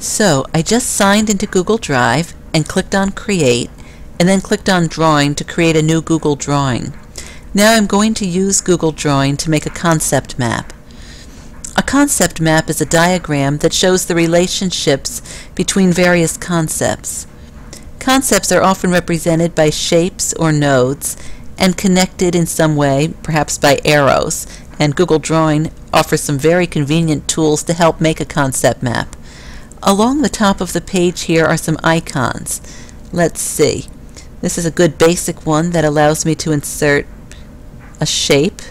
So I just signed into Google Drive and clicked on Create, and then clicked on Drawing to create a new Google Drawing. Now I'm going to use Google Drawing to make a concept map. A concept map is a diagram that shows the relationships between various concepts. Concepts are often represented by shapes or nodes and connected in some way, perhaps by arrows, and Google Drawing offers some very convenient tools to help make a concept map. Along the top of the page here are some icons. Let's see. This is a good basic one that allows me to insert a shape,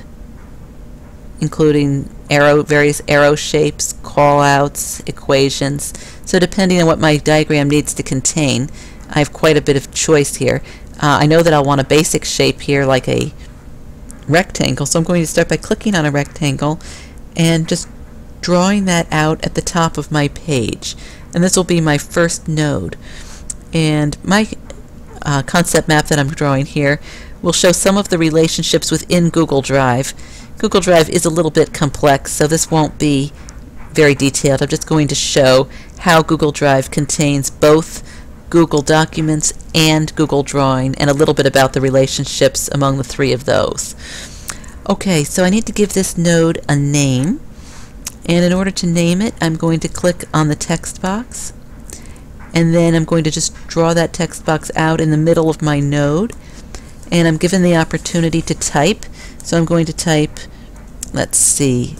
including various arrow shapes, callouts, equations. So depending on what my diagram needs to contain, I have quite a bit of choice here. I know that I'll want a basic shape here like a rectangle, so I'm going to start by clicking on a rectangle and just drawing that out at the top of my page. And this will be my first node. And my concept map that I'm drawing here will show some of the relationships within Google Drive. Google Drive is a little bit complex, so this won't be very detailed. I'm just going to show how Google Drive contains both Google Documents and Google Drawing, and a little bit about the relationships among the three of those. Okay, so I need to give this node a name. And in order to name it, I'm going to click on the text box, and then I'm going to just draw that text box out in the middle of my node, and I'm given the opportunity to type. So I'm going to type, let's see,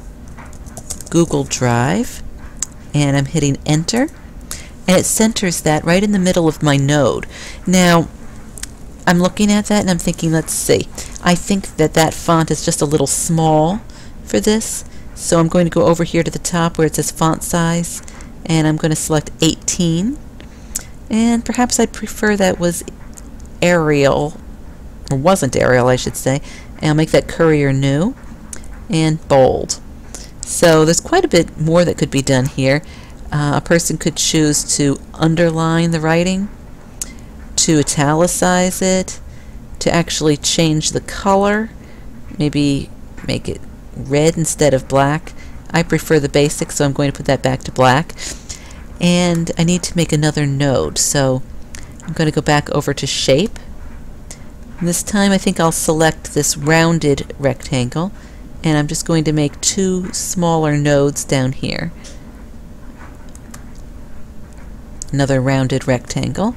Google Drive, and I'm hitting enter, and it centers that right in the middle of my node. Now I'm looking at that and I'm thinking, let's see, I think that that font is just a little small for this. So I'm going to go over here to the top where it says font size, and I'm going to select 18, and perhaps I'd prefer that was Arial, or wasn't Arial I should say, and I'll make that Courier New, and bold. So there's quite a bit more that could be done here. A person could choose to underline the writing, to italicize it, to actually change the color, maybe make it red instead of black. I prefer the basic, so I'm going to put that back to black. And I need to make another node, so I'm going to go back over to shape. And this time I think I'll select this rounded rectangle, and I'm just going to make two smaller nodes down here. Another rounded rectangle.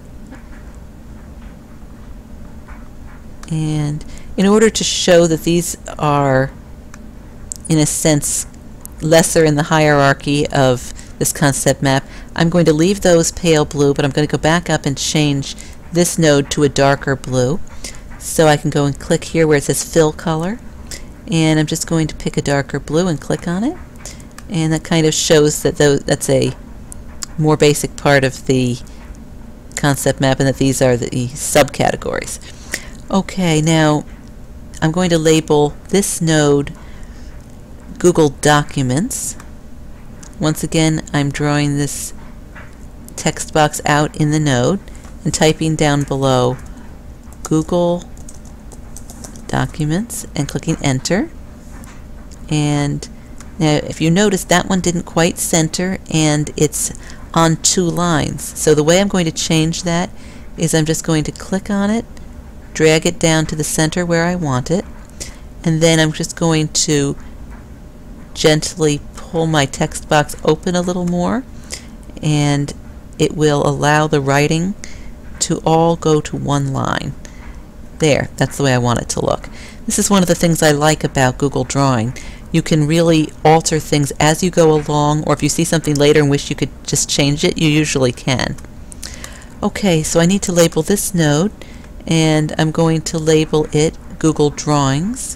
And in order to show that these are, in a sense, lesser in the hierarchy of this concept map, I'm going to leave those pale blue, but I'm going to go back up and change this node to a darker blue. So I can go and click here where it says fill color, and I'm just going to pick a darker blue and click on it, and that kind of shows that that's a more basic part of the concept map and that these are the subcategories. Okay, now I'm going to label this node Google Documents. Once again, I'm drawing this text box out in the node and typing down below Google Documents and clicking enter. And now if you notice, that one didn't quite center and it's on two lines. So the way I'm going to change that is I'm just going to click on it, drag it down to the center where I want it, and then I'm just going to gently pull my text box open a little more, and it will allow the writing to all go to one line. There, that's the way I want it to look. This is one of the things I like about Google Drawing. You can really alter things as you go along, or if you see something later and wish you could just change it, you usually can. Okay, so I need to label this node, and I'm going to label it Google Drawings.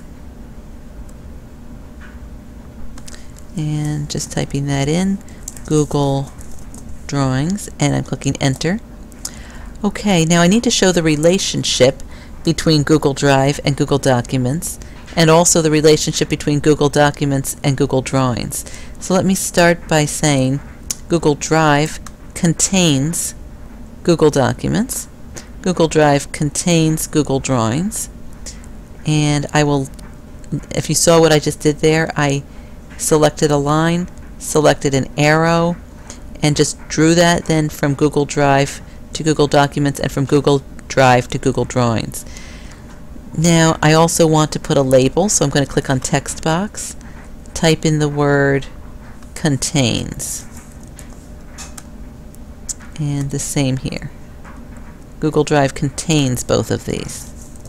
And just typing that in, Google Drawings, and I'm clicking enter. Okay, now I need to show the relationship between Google Drive and Google Documents, and also the relationship between Google Documents and Google Drawings. So let me start by saying Google Drive contains Google Documents, Google Drive contains Google Drawings, and I will, if you saw what I just did there, I selected a line, selected an arrow, and just drew that then from Google Drive to Google Documents and from Google Drive to Google Drawings. Now I also want to put a label, so I'm going to click on text box, type in the word contains, and the same here. Google Drive contains both of these.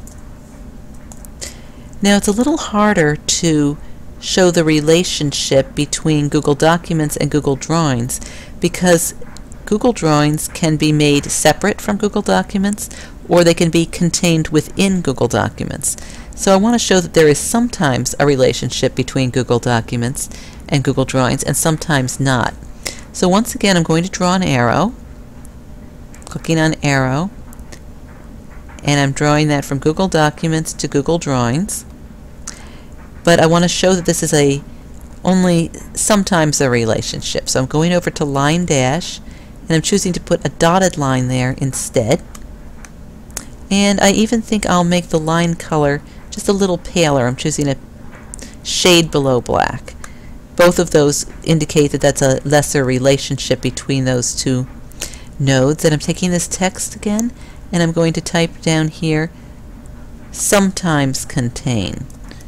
Now it's a little harder to show the relationship between Google Documents and Google Drawings because Google Drawings can be made separate from Google Documents, or they can be contained within Google Documents. So I want to show that there is sometimes a relationship between Google Documents and Google Drawings and sometimes not. So once again I'm going to draw an arrow, clicking on arrow, and I'm drawing that from Google Documents to Google Drawings. But I want to show that this is only sometimes a relationship. So I'm going over to line dash, and I'm choosing to put a dotted line there instead. And I even think I'll make the line color just a little paler. I'm choosing a shade below black. Both of those indicate that that's a lesser relationship between those two nodes. And I'm taking this text again, and I'm going to type down here, sometimes contain.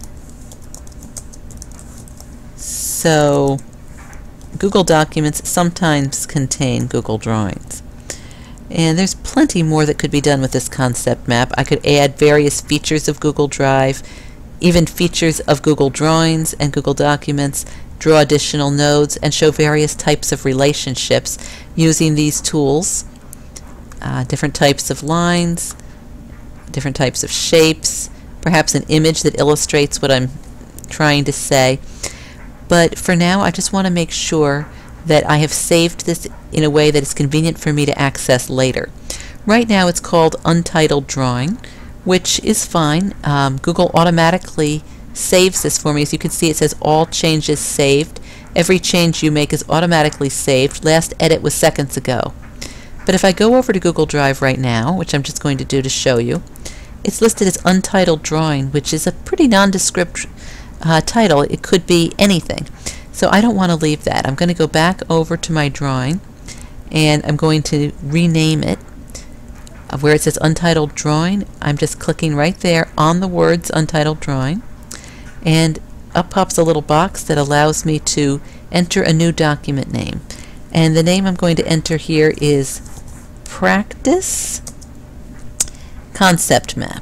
So Google Documents sometimes contain Google Drawings. And there's plenty more that could be done with this concept map. I could add various features of Google Drive, even features of Google Drawings and Google Documents, draw additional nodes, and show various types of relationships using these tools. Different types of lines, different types of shapes, perhaps an image that illustrates what I'm trying to say. But for now, I just want to make sure that I have saved this in a way that is convenient for me to access later. Right now it's called Untitled Drawing, which is fine. Google automatically saves this for me. As you can see, it says all changes saved. Every change you make is automatically saved. Last edit was seconds ago. But if I go over to Google Drive right now, which I'm just going to do to show you, it's listed as Untitled Drawing, which is a pretty nondescript title. It could be anything. So I don't want to leave that. I'm going to go back over to my drawing, and I'm going to rename it. Where it says Untitled Drawing, I'm just clicking right there on the words Untitled Drawing, and up pops a little box that allows me to enter a new document name. And the name I'm going to enter here is Practice Concept Map.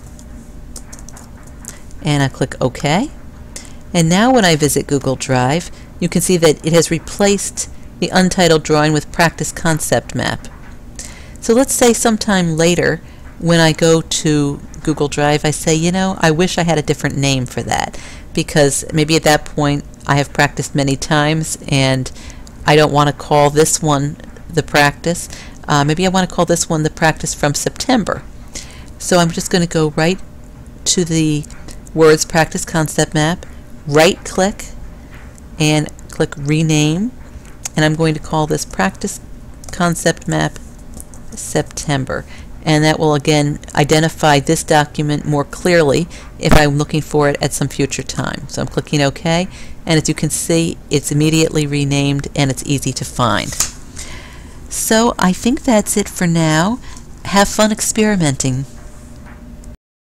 And I click OK. And now when I visit Google Drive, you can see that it has replaced the Untitled Drawing with Practice Concept Map. So let's say sometime later when I go to Google Drive, I say, you know, I wish I had a different name for that, because maybe at that point I have practiced many times and I don't want to call this one the practice. Maybe I want to call this one the practice from September. So I'm just going to go right to the words Practice Concept Map, right click and click rename, and I'm going to call this Practice Concept Map September, and that will again identify this document more clearly if I'm looking for it at some future time. So I'm clicking OK, and as you can see, it's immediately renamed and it's easy to find. So I think that's it for now. Have fun experimenting.